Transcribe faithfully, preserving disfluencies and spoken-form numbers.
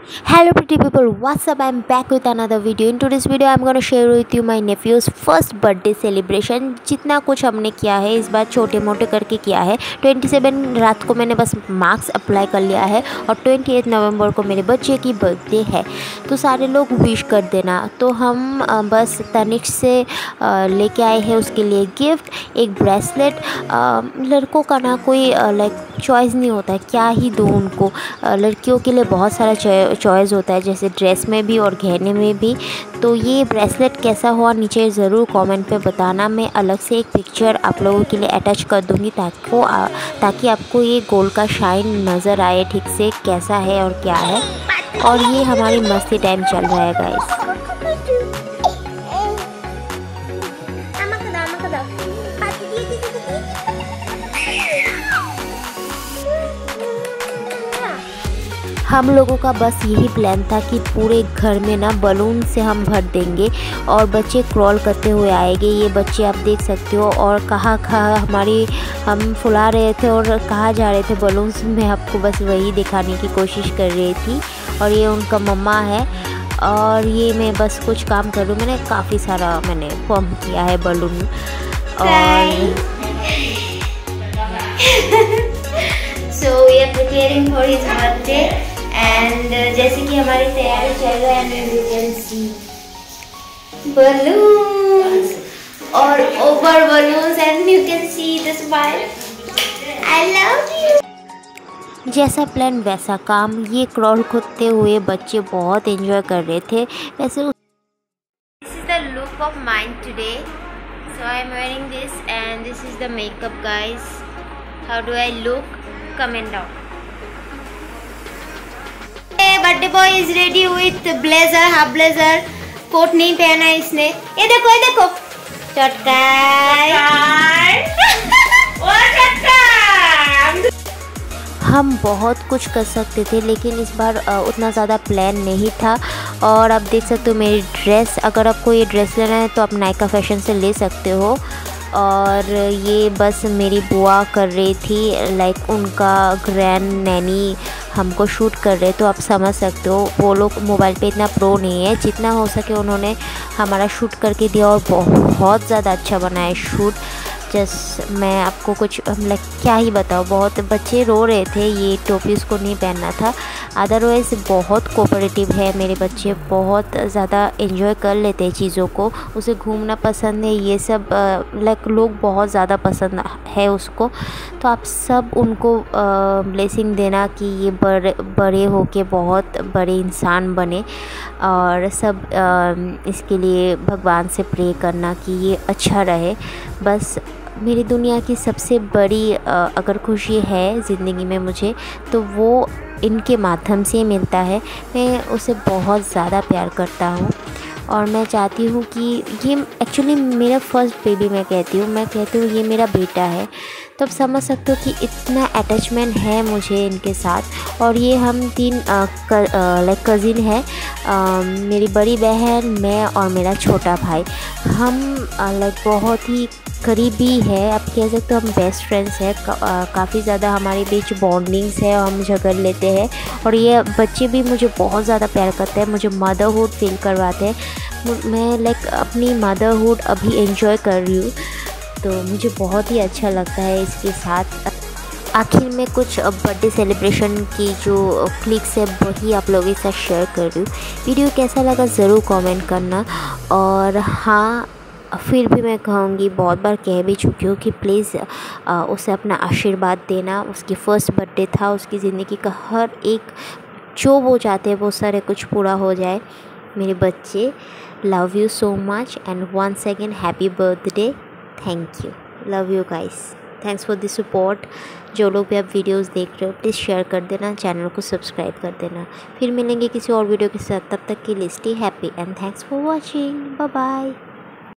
Hello pretty people, what's up? I'm back with another video. In today's video I'm gonna share with you my nephew's first birthday celebration. जितना कुछ हमने किया है इस बार छोटे मोटे करके किया है। सत्ताईस रात को मैंने बस मार्क्स अप्लाई कर लिया है और अट्ठाईस नवंबर को मेरे बच्चे की बर्थडे है, तो सारे लोग विश कर देना। तो हम बस तनिष्क से लेके आए हैं उसके लिए गिफ्ट, एक ब्रेसलेट। लड़कों का ना कोई लाइक चॉइस नहीं होता है, क्या ही दूँ उनको। लड़कियों के लिए बहुत सारा चॉइस होता है, जैसे ड्रेस में भी और गहने में भी। तो ये ब्रेसलेट कैसा हुआ नीचे ज़रूर कमेंट पे बताना। मैं अलग से एक पिक्चर आप लोगों के लिए अटैच कर दूँगी ताकि ताकि आपको ये गोल्ड का शाइन नज़र आए ठीक से कैसा है और क्या है। और ये हमारी मस्ती टाइम चल रहा है गाइस। हम लोगों का बस यही प्लान था कि पूरे घर में ना बलून से हम भर देंगे और बच्चे क्रॉल करते हुए आएंगे। ये बच्चे आप देख सकते हो। और कहाँ कहाँ हमारी हम फुला रहे थे और कहाँ जा रहे थे बलून्स, मैं आपको बस वही दिखाने की कोशिश कर रही थी। और ये उनका मम्मा है और ये मैं बस कुछ काम कर रही हूँ। मैंने काफ़ी सारा मैंने फॉर्म किया है बलून। और so we are preparing for his birthday and uh, जैसे कि हमारी तैयारी चल रहा है, you can see balloons और over balloons and you can see the smile. I love you. जैसा प्लान वैसा काम। ये क्रॉल खोदते हुए बच्चे बहुत एंजॉय कर रहे थे। वैसे This is the look of mine today. So I am wearing this and this is the makeup guys. How do I look? Comment down. Birthday boy is ready with blazer, half blazer, coat नहीं पहना है इसने। ये देखो ये देखो चटकार हम बहुत कुछ कर सकते थे लेकिन इस बार उतना ज़्यादा प्लान नहीं था। और आप देख सकते हो मेरी ड्रेस, अगर आपको ये ड्रेस लेना है तो आप नायका फैशन से ले सकते हो। और ये बस मेरी बुआ कर रही थी, लाइक उनका ग्रैंड नैनी हमको शूट कर रहे, तो आप समझ सकते हो वो लोग मोबाइल पे इतना प्रो नहीं है। जितना हो सके उन्होंने हमारा शूट करके दिया और बहुत ज़्यादा अच्छा बना है शूट। जस्ट मैं आपको कुछ लाइक क्या ही बताऊँ, बहुत बच्चे रो रहे थे ये टोपी उसको नहीं पहनना था। अदरवाइज़ बहुत कोऑपरेटिव है मेरे बच्चे, बहुत ज़्यादा एंजॉय कर लेते हैं चीज़ों को। उसे घूमना पसंद है, ये सब लाइक लोग बहुत ज़्यादा पसंद है उसको। तो आप सब उनको ब्लेसिंग देना कि ये बड़े बड़े होके बहुत बड़े इंसान बने। और सब आ, इसके लिए भगवान से प्रे करना कि ये अच्छा रहे। बस मेरी दुनिया की सबसे बड़ी अगर खुशी है ज़िंदगी में मुझे, तो वो इनके माध्यम से मिलता है। मैं उसे बहुत ज़्यादा प्यार करता हूँ और मैं चाहती हूँ कि ये एक्चुअली मेरा फर्स्ट बेबी, मैं कहती हूँ मैं कहती हूँ ये मेरा बेटा है। तो आप समझ सकते हो कि इतना अटैचमेंट है मुझे इनके साथ। और ये हम तीन लाइक कज़िन है, मेरी बड़ी बहन, मैं और मेरा छोटा भाई। हम लाइक बहुत ही करीबी है, आप कह सकते हो हम बेस्ट फ्रेंड्स हैं। का, काफ़ी ज़्यादा हमारे बीच बॉन्डिंग्स है और हम झगड़ लेते हैं। और ये बच्चे भी मुझे बहुत ज़्यादा प्यार करते हैं, मुझे मदरहुड फील करवाते हैं। मैं लाइक अपनी मदरहुड अभी एंजॉय कर रही हूँ, तो मुझे बहुत ही अच्छा लगता है इसके साथ। आखिर में कुछ बर्थडे सेलिब्रेशन की जो क्लिक्स है वही आप लोगों के साथ शेयर कर रही हूँ। वीडियो कैसा लगा ज़रूर कमेंट करना। और हाँ, फिर भी मैं कहूँगी, बहुत बार कह भी चुकी हूँ कि प्लीज़ उसे अपना आशीर्वाद देना। उसकी फ़र्स्ट बर्थडे था, उसकी ज़िंदगी का हर एक जो वो चाहते हैं वो सारे कुछ पूरा हो जाए। मेरे बच्चे, love you so much and once again happy birthday. Thank you, love you guys, thanks for the support. जो लोग भी आप वीडियोस देख रहे हो प्लीज़ शेयर कर देना, चैनल को सब्सक्राइब कर देना। फिर मिलेंगे किसी और वीडियो के साथ, तब तक के लिए stay happy and thanks for watching. Bye bye.